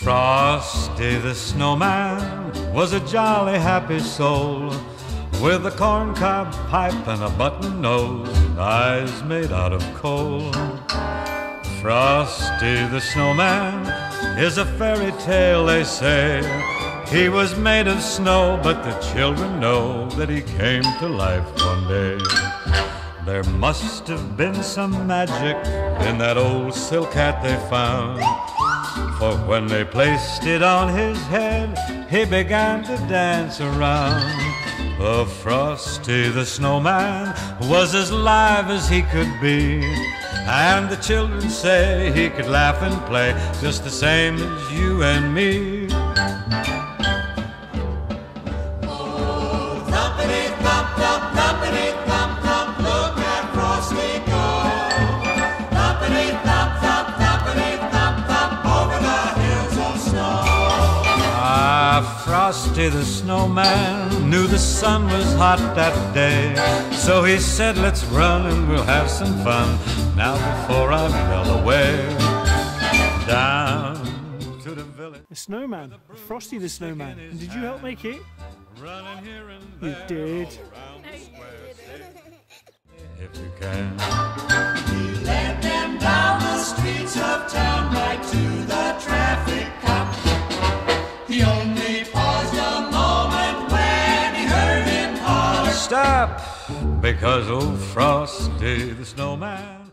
Frosty the Snowman was a jolly happy soul, with a corncob pipe and a button nose and eyes made out of coal. Frosty the Snowman is a fairy tale, they say. He was made of snow, but the children know that he came to life one day. There must have been some magic in that old silk hat they found, for when they placed it on his head, he began to dance around. Oh, Frosty the Snowman was as live as he could be, and the children say he could laugh and play just the same as you and me. Oh, thumpity thump thump, thumpity thump thump, look at Frosty go. Thumpity thump thump, thumpity thump thump, over the hills of snow. Ah, Frosty the Snowman knew the sun was hot that day, so he said, let's run and we'll have some fun now before I melt away. Down to the village. The snowman, Frosty the Snowman. And did you help make it? Running here and You there, did. all around the square, if you can. He led them down the streets of town, right to the traffic cop. He only paused a moment when he heard him holler, Stop, because old Frosty the Snowman